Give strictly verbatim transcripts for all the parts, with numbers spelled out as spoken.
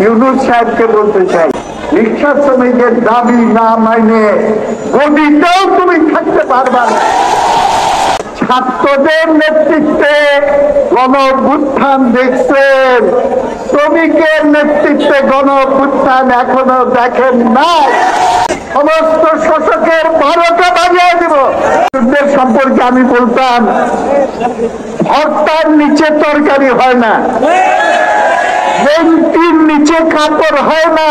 ইউনূস সাহেবকে বলতে চাই, রিক্সা শ্রমিকের দাবি না মানে গদিতেও তুমি থাকতে পারবা না। ছাত্রদের নেতৃত্বে গণ অভ্যুত্থান দেখছেন, শ্রমিকের নেতৃত্বে গণ অভ্যুত্থান এখনো দেখেন নাই। সমস্ত শোষকের বারোটা বাজিয়ে দেব। যুদ্ধের সম্পর্কে আমি বলতাম, ভর্তার নিচে তরকারি হয় না, বেঞ্চির নিচে কাপড় হয় না,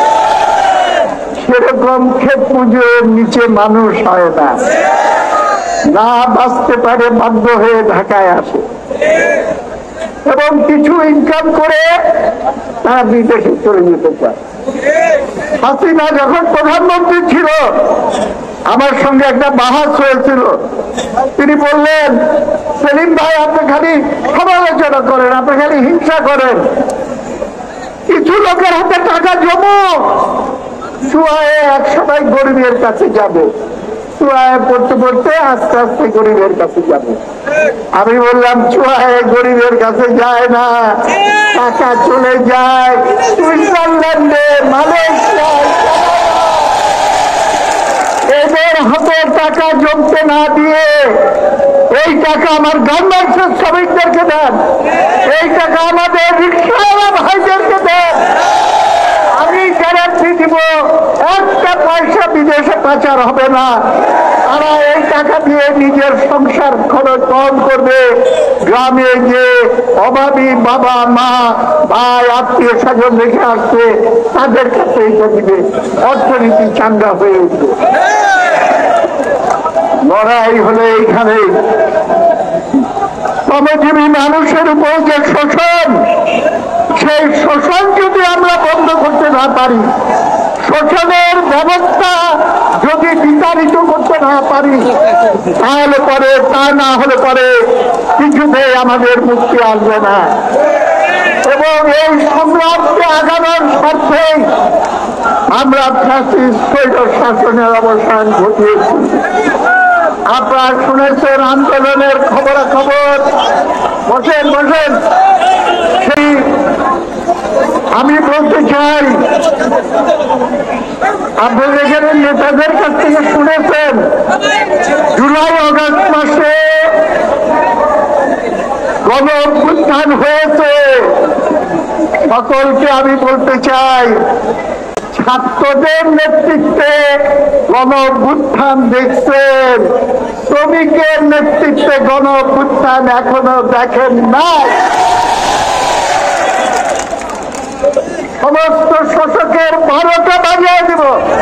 সেরকম ক্ষেত পুজোর নিচে মানুষ হয় না। না বাঁচতে পারে বাধ্য হয়ে ঢাকায় আসে এবং কিছু ইনকাম করে তারা বিদেশে চলে যেতে চায়। হাসিনা যখন প্রধানমন্ত্রী ছিল, আমার সঙ্গে একটা বাহাস হয়েছিল। তিনি বললেন, সেলিম ভাই আপনি খালি সমালোচনা করেন, আপনি খালি হিংসা করেন, কিছু লোকের হাতে টাকা জমো, চুয়ায়ে এক সময় গরিবের কাছে যাবে, চুয়ায়ে পড়তে পড়তে আস্তে আস্তে গরিবের কাছে যাবে। আমি বললাম, চুয়ায়ে গরিবের কাছে যায় না, টাকা চলে যায় সুইজারল্যান্ডে, মালয়েশিয়ায়। এদের হাতে টাকা জমতে না দিয়ে এই টাকা আমার গার্মেন্টসের শ্রমিকদেরকে দেন, এই টাকা আমাদের রিক্সাওয়ালা ভাইদেরকে দেন। আমি গ্যারান্টি দিব একটা পয়সা বিদেশে পাচার হবে না। তারা এই টাকা দিয়ে নিজের সংসার খরচ কম করবে, গ্রামে যে অভাবী বাবা মা ভাই আত্মীয় স্বজন রেখে আসছে তাদের কাছে এটা দিবে, অর্থনীতি চাঙ্গা হয়ে উঠবে। লড়াই হলে এইখানে শ্রমজীবী মানুষের উপর যে শোষণ, সেই শোষণ যদি আমরা বন্ধ করতে না পারি, শোষণের ব্যবস্থা যদি বিতাড়িত করতে না পারি, তাহলে পরে তা না হলে পরে কিছুতেই আমাদের মুক্তি আসবে না। এবং এই সংগ্রামকে আগানোর স্বার্থে আমরা ফ্যাসিস্ট স্বৈর শাসনের অবসান ঘটিয়েছি। আপনারা শুনেছেন আন্দোলনের খবরাখবর। বসেন বসেন সেই আমি বলতে চাই, আপনাদের এখানে নেতাদের কাছ থেকে শুনেছেন জুলাই আগস্ট মাসে গণ অভ্যুত্থান হয়েছে। সকলকে আমি বলতে চাই, ছাত্রদের নেতৃত্বে গণ অভ্যুত্থান দেখছেন, শ্রমিকের নেতৃত্বে গণ অভ্যুত্থান এখনো দেখেন নাই। সমস্ত শোষকের বারোটা বাজিয়ে দেব।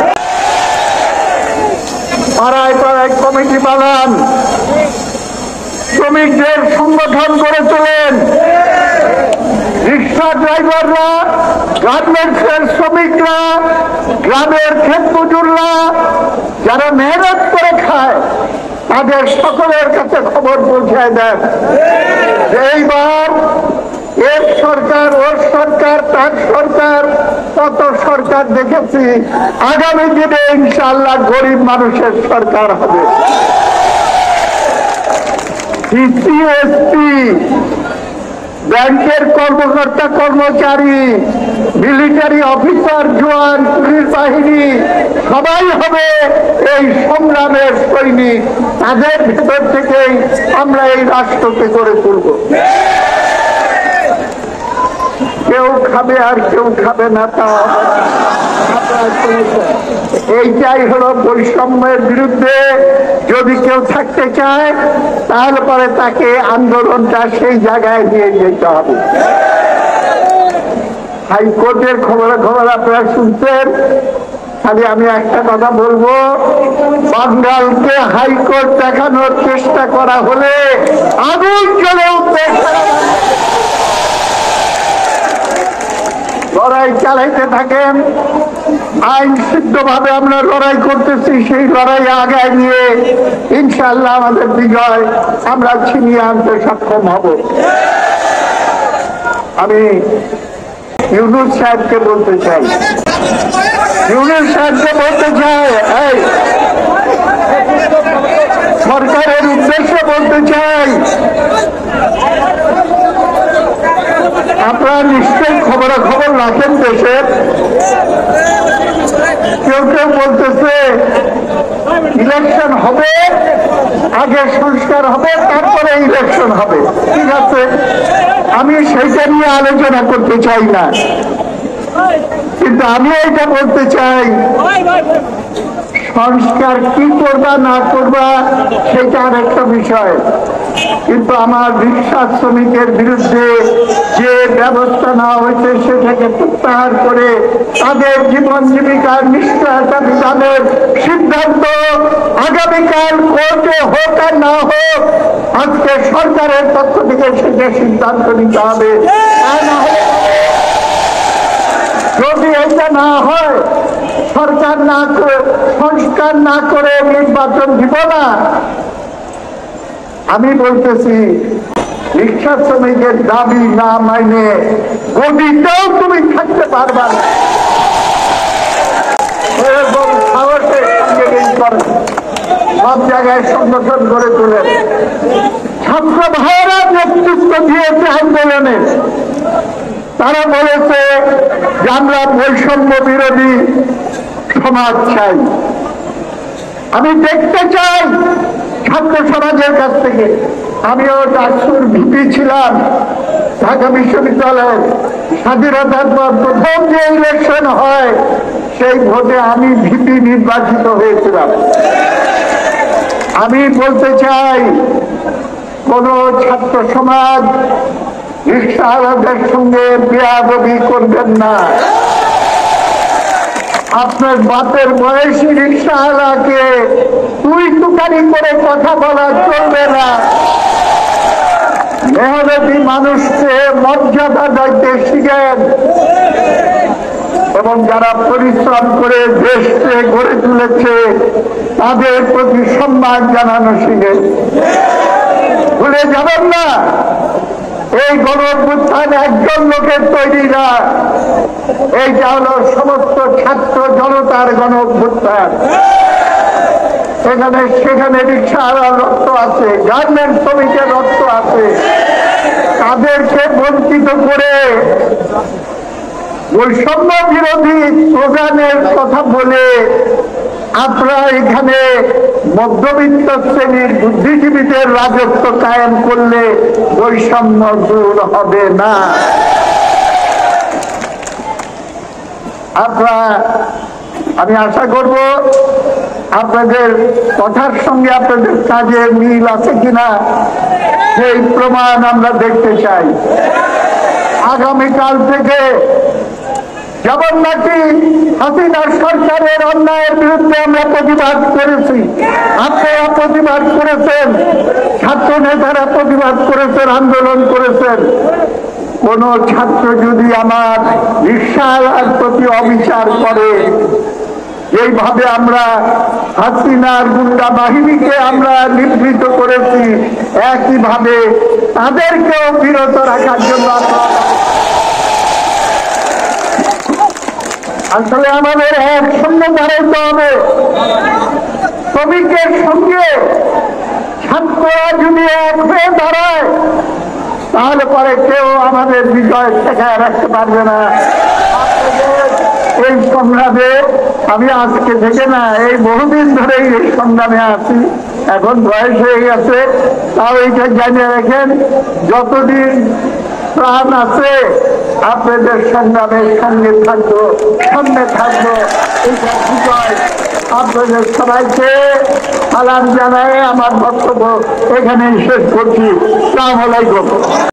পাড়ায় পাড়ায় কমিটি বানান, শ্রমিকদের সংগঠন করে তোলেন। রিক্সা ড্রাইভাররা, গার্মেন্টসের শ্রমিকরা, গ্রামের ক্ষেত মজুররা যারা মেহনত করে খায়, তাদের সকলের কাছে খবর পৌঁছায় দেন। এইবার এর সরকার, ওর সরকার, তার সরকার, কত সরকার দেখেছি, আগামী দিনে ইনশাআল্লাহ গরিব মানুষের সরকার হবে। সিসিএসপি, ব্যাংকের কর্মকর্তা কর্মচারী, মিলিটারি অফিসার, জওয়ান, পুলিশ বাহিনী সবাই হবে এই সংগ্রামের সৈনিক। তাদের ভেতর থেকেই আমরা এই রাষ্ট্রকে গড়ে তুলব। কেউ খাবে আর কেউ খাবে না, তা এইটাই হলো বৈষম্যের বিরুদ্ধে যদি কেউ থাকতে চায়, তাহলে পরে তাকে আন্দোলনটা সেই জায়গায় নিয়ে যেতে হবে। হাইকোর্টের খবরে খবর আপনারা শুনছেন। খালি আমি একটা কথা বলবো, বাঙ্গালকে হাইকোর্ট দেখানোর চেষ্টা করা হলে আগুন জ্বলে উঠবে। লড়াই চালাইতে থাকেন, আইন সিদ্ধ ভাবে আমরা লড়াই করতেছি। সেই লড়াই আগায় নিয়ে ইনশাআল্লাহ আমাদের বিজয় আমরা ছিনিয়ে আনতে সক্ষম হব। আমি ইউনূস সাহেবকে বলতে চাই, ইউনূস সাহেবকে বলতে চাই, এই সরকারের উদ্দেশ্যে বলতে চাই, আপনারা নিশ্চয়ই খবরাখবর রাখেন দেশের। কেউ কেউ বলতেছে ইলেকশন হবে, আগে সংস্কার হবে, তারপরে ইলেকশন হবে। ঠিক আছে, আমি সেইটা নিয়ে আলোচনা করতে চাই না, কিন্তু আমি এটা বলতে চাই সংস্কার কি করবা না করবা সেটা আর একটা বিষয়, কিন্তু আমার রিক্সা শ্রমিকের বিরুদ্ধে যে ব্যবস্থা নেওয়া হয়েছে সেটাকে প্রত্যাহার করে তাদের জীবন জীবিকার নিশ্চয়তা বিধানের সিদ্ধান্ত আগামীকাল কোর্টে হোক আর না হোক আজকে সরকারের পক্ষ থেকে সেটা সিদ্ধান্ত নিতে হবে। যদি এটা না হয়, সরকার না করে সংস্কার না করে নির্বাচন দিব না, আমি বলতেছি রিক্সা শ্রমিকের দাবি না মাইনে গদিতেও তুমি থাকতে পারবা না। এরকম সাহসের সঙ্গে সব জায়গায় সংগঠন গড়ে তোলে। ছাত্র ভাইয়েরা নেতৃত্ব দিয়েছে আন্দোলনে, তারা বলেছে যে আমরা বৈষম্য বিরোধী সমাজ চাই। আমি দেখতে চাই ছাত্র সমাজের কাছ থেকে, আমিও ডাকসুর ভিপি ছিলাম ঢাকা বিশ্ববিদ্যালয়ের, স্বাধীনতার পর প্রথম যে ইলেকশন হয় সেই ভোটে আমি ভিপি নির্বাচিত হয়েছিলাম। আমি বলতে চাই কোন ছাত্র সমাজ রিকশাওয়ালাদের সঙ্গে বেয়াদবি করবেন না। আপনার বাপের বয়সী রিকশাওয়ালাকে তুই তুকারি করে কথা বলা চলবে না। মেহনতি মানুষকে মর্যাদা দিতে শিখেন এবং যারা পরিশ্রম করে দেশকে গড়ে তুলেছে তাদের প্রতি সম্মান জানানো শিখেন। ভুলে যাবেন না এই গণঅভ্যুত্থান একজন লোকের তৈরি না, এইটা হলো সমস্ত ছাত্র জনতার গণঅভ্যুত্থান। এখানে সেখানে রিকশাওয়ালার রক্ত আছে, গার্মেন্ট শ্রমিকের রক্ত আছে। তাদেরকে বঞ্চিত করে বৈষম্য বিরোধী স্লোগানের কথা বলে আপনারা এখানে মধ্যবিত্ত শ্রেণীর বুদ্ধিজীবীদের রাজত্ব কায়েম করলে বৈষম্য দূর হবে না। আপনারা, আমি আশা করব আপনাদের কথার সঙ্গে আপনাদের কাজের মিল আছে কিনা সেই প্রমাণ আমরা দেখতে চাই। আগামীকাল থেকে যেমন নাকি হাসিনা সরকারের অন্যায়ের বিরুদ্ধে আমরা প্রতিবাদ করেছি, আপনারা প্রতিবাদ করেছেন, ছাত্র নেতারা প্রতিবাদ করেছেন, আন্দোলন করেছেন। কোন ছাত্র যদি আমার রিকশাওয়ালার প্রতি অবিচার করে, এইভাবে আমরা হাসিনার গুন্ডা বাহিনীকে আমরা নিবৃত করেছি, একইভাবে তাদেরকেও বিরত রাখার জন্য আসলে আমাদের একসঙ্গে দাঁড়াইতে হবে। শ্রমিকের সঙ্গে ছাত্ররা যদি এক হয়ে দাঁড়ায় তাহলে পরে কেউ আমাদের বিজয় ঠেকায় রাখতে পারবে না। এই সংগ্রামে আমি আজকে থেকে না, এই বহুদিন ধরেই এই সংগ্রামে আছি, এখন বয়স হয়ে গেছে, তাও এইটা জানিয়ে রাখেন যতদিন প্রাণ আছে আপনাদের সংগ্রামের সঙ্গে থাকবো, সামনে থাকবো। এইটা বিজয় আপনাদের সবাইকে সালাম জানায় আমার বক্তব্য এখানেই শেষ করছি। আসসালামু আলাইকুম।